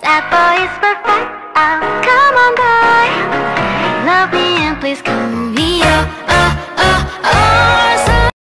That boy is perfect. Oh, come on, boy. Love me and please come here.